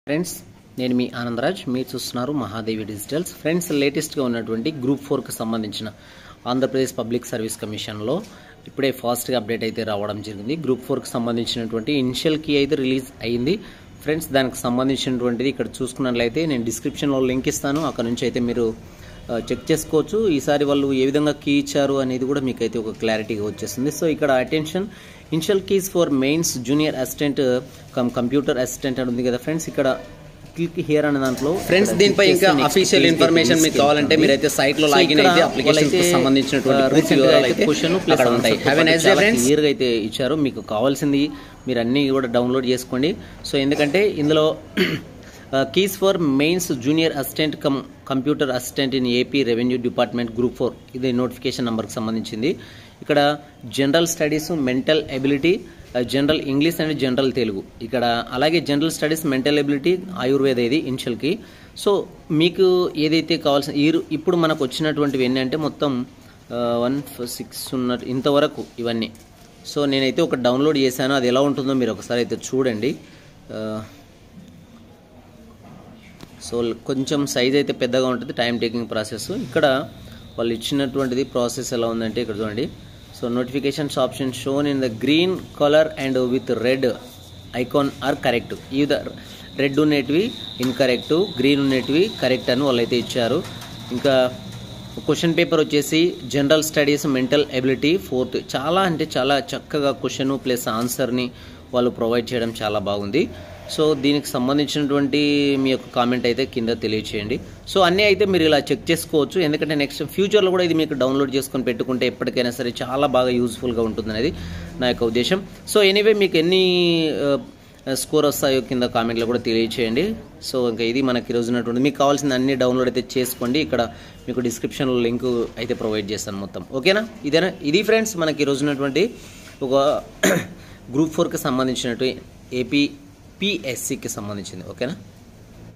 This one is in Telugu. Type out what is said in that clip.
ఫ్రెండ్స్ నేను మీ ఆనందరాజ్ మీరు చూస్తున్నారు మహాదేవి డిజిటల్స్. ఫ్రెండ్స్ లేటెస్ట్గా ఉన్నటువంటి గ్రూప్ 4కి సంబంధించిన ఆంధ్రప్రదేశ్ పబ్లిక్ సర్వీస్ కమిషన్లో ఇప్పుడే ఫాస్ట్గా అప్డేట్ అయితే రావడం జరిగింది. గ్రూప్ 4కి సంబంధించినటువంటి ఇనిషియల్ కీ అయితే రిలీజ్ అయ్యింది. ఫ్రెండ్స్ దానికి సంబంధించినటువంటిది ఇక్కడ చూసుకున్నట్లయితే నేను డిస్క్రిప్షన్లో లింక్ ఇస్తాను, అక్కడ నుంచి అయితే మీరు చెక్ చేసుకోవచ్చు. ఈసారి వాళ్ళు ఏ విధంగా కీ ఇచ్చారు అనేది కూడా మీకు అయితే ఒక క్లారిటీగా వచ్చేస్తుంది. సో ఇక్కడ attention, initial keys for mains junior assistant computer assistant అని ఉంది కదా ఫ్రెండ్స్. ఇక్కడ క్లిక్ హియర్ అనే దాంట్లో ఫ్రెండ్స్ దీనిపై ఇంకా అఫీషియల్ ఇన్ఫర్మేషన్ మీకు కావాలంటే మీరైతే సైట్ లో లాగిన్ అయితే అప్లికేషన్ కి సంబంధించినటువంటి క్వశ్చన్ ప్లస్ ఉంటాయి. క్లియర్ గా అయితే ఇచ్చారు. మీకు కావాల్సింది మీరు అన్ని కూడా డౌన్లోడ్ చేసుకోండి. సో ఎందుకంటే ఇందులో keys for mains junior assistant computer assistant in AP revenue department group 4 ఇది నోటిఫికేషన్ నెంబర్కి సంబంధించింది. ఇక్కడ general studies, mental ability, general English and general Telugu, ఇక్కడ అలాగే general studies, mental ability, Ayurveda ఇది ఇనిషియల్కి. సో మీకు ఏదైతే కావాల్సిన ఇప్పుడు మనకు వచ్చినటువంటివి ఏంటంటే మొత్తం 1 6 ఇంతవరకు ఇవన్నీ. సో నేనైతే ఒక డౌన్లోడ్ చేశాను, అది ఎలా ఉంటుందో మీరు ఒకసారి అయితే చూడండి. సో కొంచెం సైజ్ అయితే పెద్దగా ఉంటుంది, టైం టేకింగ్ ప్రాసెస్. ఇక్కడ వాళ్ళు ఇచ్చినటువంటిది ప్రాసెస్ ఎలా ఉందంటే ఇక్కడ చూడండి. So notifications option shown in the green colour and with red icon are correct. ఇది రెడ్ ఉండేటివి ఇన్కరెక్ట్, గ్రీన్ ఉండేటివి కరెక్ట్ అని వాళ్ళైతే ఇచ్చారు. ఇంకా క్వశ్చన్ పేపర్ వచ్చేసి general studies, mental ability 4th. చాలా అంటే చాలా చక్కగా క్వశ్చన్ ప్లస్ ఆన్సర్ని వాళ్ళు ప్రొవైడ్ చేయడం చాలా బాగుంది. సో దీనికి సంబంధించినటువంటి మీ యొక్క కామెంట్ అయితే కింద తెలియచేయండి. సో అన్నీ అయితే మీరు ఇలా చెక్ చేసుకోవచ్చు, ఎందుకంటే నెక్స్ట్ ఫ్యూచర్లో కూడా ఇది మీకు డౌన్లోడ్ చేసుకొని పెట్టుకుంటే ఎప్పటికైనా సరే చాలా బాగా యూజ్ఫుల్గా ఉంటుంది అనేది నా యొక్క ఉద్దేశం. సో ఎనీవే మీకు ఎన్ని స్కోర్ వస్తాయో కింద కామెంట్లో కూడా తెలియచేయండి. సో ఇంకా ఇది మనకి ఈరోజు ఉన్నటువంటి మీకు కావాల్సిన అన్ని డౌన్లోడ్ అయితే చేసుకోండి. ఇక్కడ మీకు డిస్క్రిప్షన్లో లింక్ అయితే ప్రొవైడ్ చేస్తాను మొత్తం. ఓకేనా? ఇది ఫ్రెండ్స్ మనకి ఈరోజు ఉన్నటువంటి ఒక గ్రూప్ 4కి సంబంధించినట్టు ఏపీ PSCకి సంబంధించింది. ఓకేనా?